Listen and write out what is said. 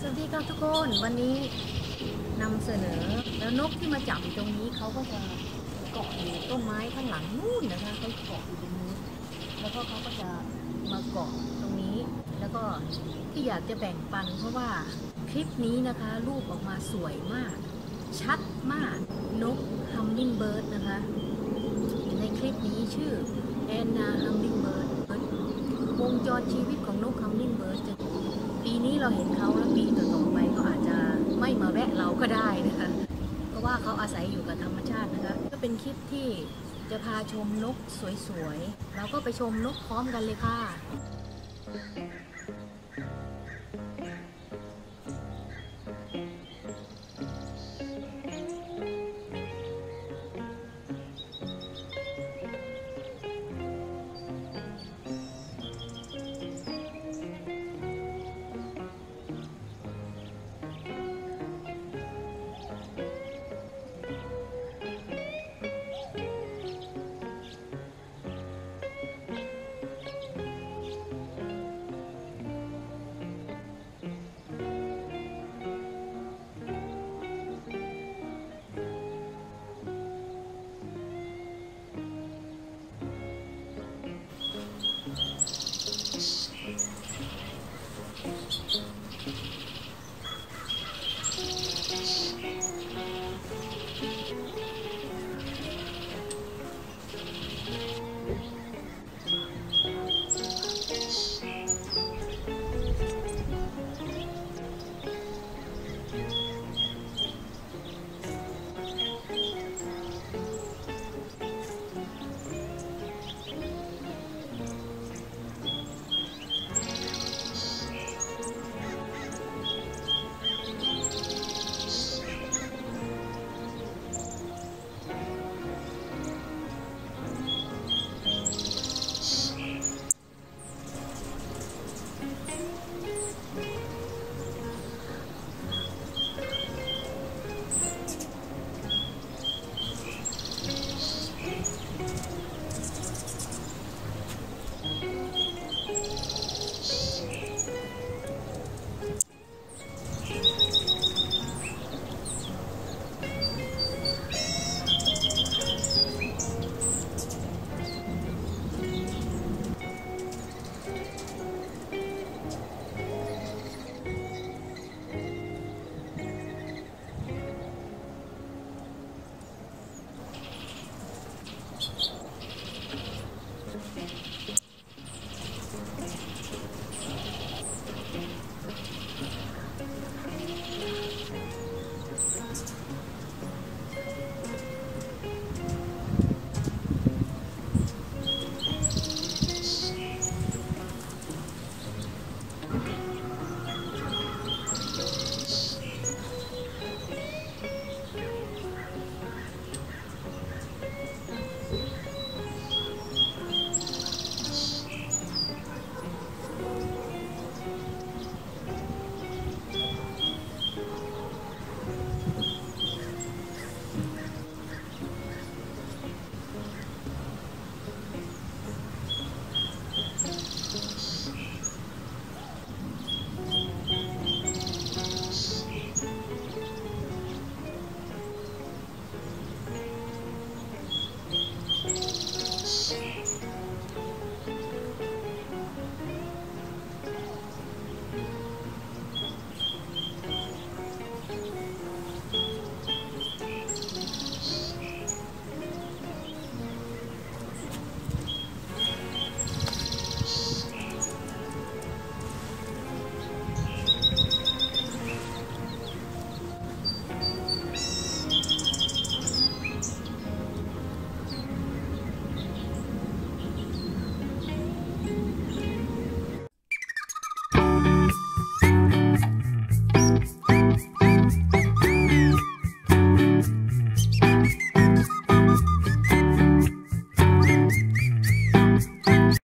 สวัสดีครับทุกคนวันนี้นำเสนอแล้วนกที่มาจับอยู่ตรงนี้เขาก็จะเกาะอยู่ต้นไม้ข้างหลังนู่นนะคะเขาเกาะอยู่ตรงนี้แล้วก็เขาก็จะมาเกาะตรงนี้แล้วก็ที่อยากจะแบ่งปันเพราะว่าคลิปนี้นะคะรูปออกมาสวยมากชัดมากนกฮัมมิงเบิร์ดนะคะในคลิปนี้ชื่อแอนนาฮัมมิงเบิร์ดวงจรชีวิตของนกฮัมมิงเบิร์ดจะปีนี้เราเห็นเขาแล้วปีต่อๆไปเขาอาจจะไม่มาแวะเราก็ได้นะคะเพราะว่าเขาอาศัยอยู่กับธรรมชาตินะคะก็เป็นคลิปที่จะพาชมนกสวยๆเราก็ไปชมนกพร้อมกันเลยค่ะ